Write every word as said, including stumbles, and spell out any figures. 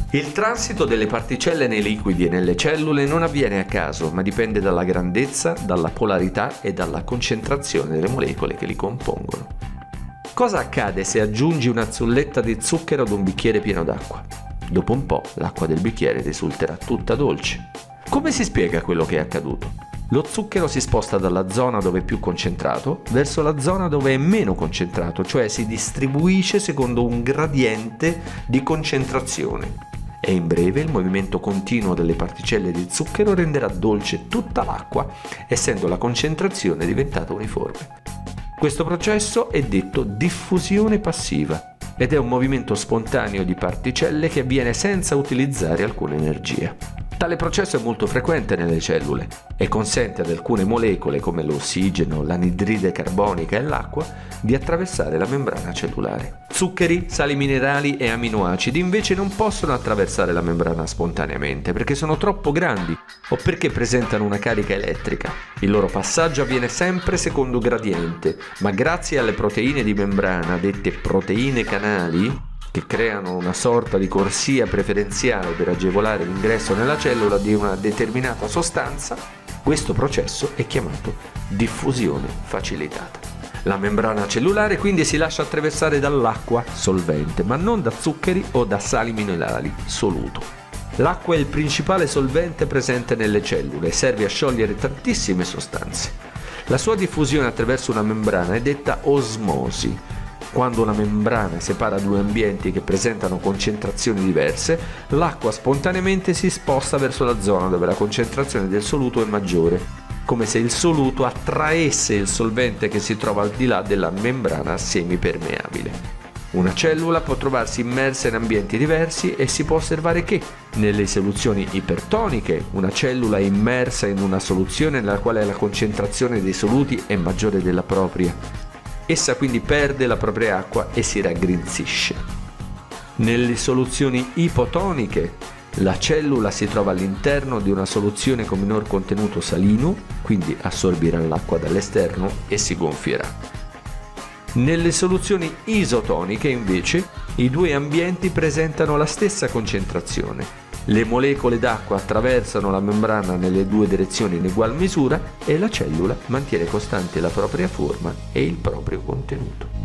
Il transito delle particelle nei liquidi e nelle cellule non avviene a caso, ma dipende dalla grandezza, dalla polarità e dalla concentrazione delle molecole che li compongono. Cosa accade se aggiungi una zulletta di zucchero ad un bicchiere pieno d'acqua? Dopo un po' l'acqua del bicchiere risulterà tutta dolce. Come si spiega quello che è accaduto? Lo zucchero si sposta dalla zona dove è più concentrato verso la zona dove è meno concentrato, cioè si distribuisce secondo un gradiente di concentrazione. E in breve il movimento continuo delle particelle di zucchero renderà dolce tutta l'acqua, essendo la concentrazione diventata uniforme. Questo processo è detto diffusione passiva ed è un movimento spontaneo di particelle che avviene senza utilizzare alcuna energia. Tale processo è molto frequente nelle cellule e consente ad alcune molecole come l'ossigeno, l'anidride carbonica e l'acqua di attraversare la membrana cellulare. Zuccheri, sali minerali e aminoacidi invece non possono attraversare la membrana spontaneamente perché sono troppo grandi o perché presentano una carica elettrica. Il loro passaggio avviene sempre secondo gradiente, ma grazie alle proteine di membrana, dette proteine canali, che creano una sorta di corsia preferenziale per agevolare l'ingresso nella cellula di una determinata sostanza, questo processo è chiamato diffusione facilitata. La membrana cellulare quindi si lascia attraversare dall'acqua solvente, ma non da zuccheri o da sali minerali soluto. L'acqua è il principale solvente presente nelle cellule e serve a sciogliere tantissime sostanze. La sua diffusione attraverso una membrana è detta osmosi. Quando una membrana separa due ambienti che presentano concentrazioni diverse, l'acqua spontaneamente si sposta verso la zona dove la concentrazione del soluto è maggiore, come se il soluto attraesse il solvente che si trova al di là della membrana semipermeabile. Una cellula può trovarsi immersa in ambienti diversi e si può osservare che, nelle soluzioni ipertoniche, una cellula è immersa in una soluzione nella quale la concentrazione dei soluti è maggiore della propria. Essa quindi perde la propria acqua e si raggrinzisce. Nelle soluzioni ipotoniche, la cellula si trova all'interno di una soluzione con minor contenuto salino, quindi assorbirà l'acqua dall'esterno e si gonfierà. Nelle soluzioni isotoniche, invece, i due ambienti presentano la stessa concentrazione. Le molecole d'acqua attraversano la membrana nelle due direzioni in ugual misura e la cellula mantiene costante la propria forma e il proprio contenuto.